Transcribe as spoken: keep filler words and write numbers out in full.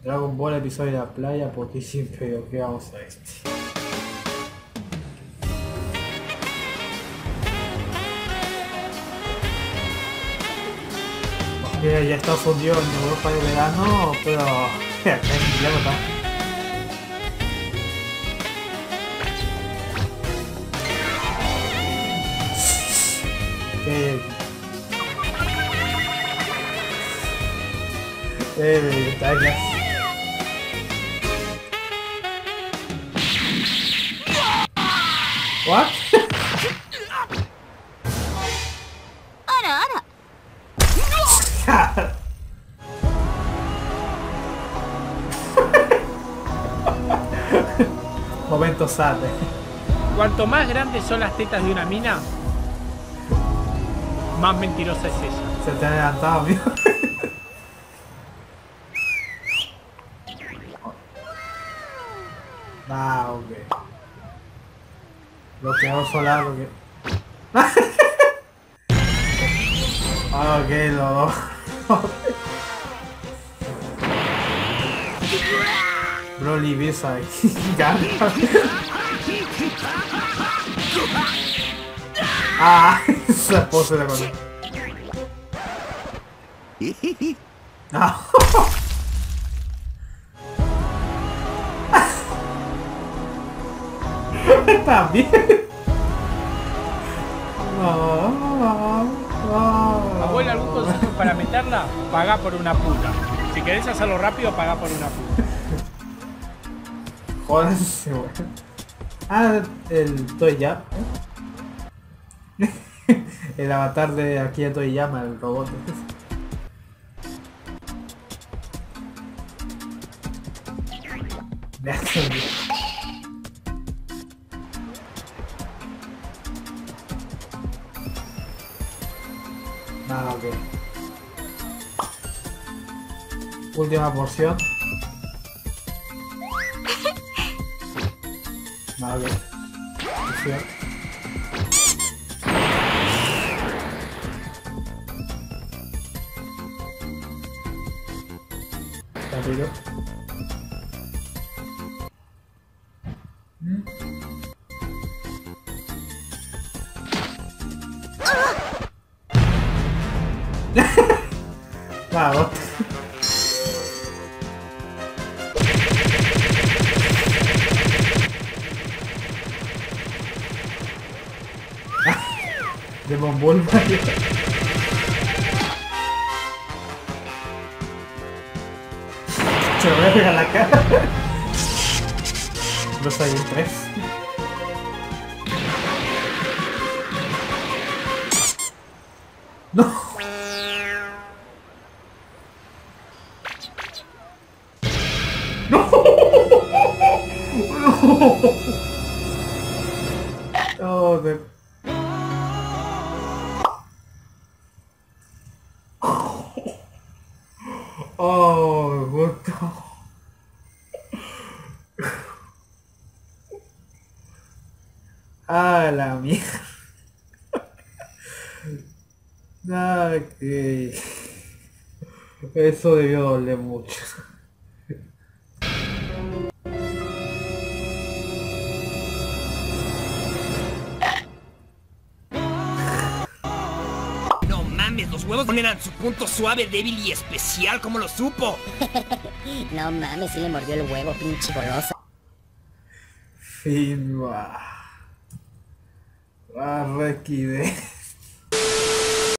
Dragon Ball episodio de la playa, porque siempre que vamos a este. Porque ya está fundido en Europa de verano, pero acá en invierno está. Eh, eh, está ya. What? Ara, ara. Momento sad. Cuanto más grandes son las tetas de una mina, más mentirosa es ella. Se te ha adelantado, amigo. Ah, ok. Bloqueador solar, lo que. Ah, ok, lo. Broly Visa y gana. Ah, esa pose la conozco. No. También. No, no, no. Abuela, ¿algún consejo para meterla? Pagá por una puta. Si querés hacerlo rápido, pagá por una puta. Jódanse, güey. Ah, el Toyama. El avatar de aquí a Toyama, el robot. Nada, ok. Última porción. Nada, ok. Porción. Rápido. ¿Mm? Vamos. Demon Ball, Mario. Se lo voy a pegar la cara. Dos hay en tres. No. No. No. Oh, de... Oh, what the... Ah, la mierda. Ah, que... Eso debió doler mucho. No mames, los huevos ponen a su punto suave, débil y especial, ¿cómo lo supo? No mames, si le mordió el huevo, pinche golosa. Fin, va. Ah, requide.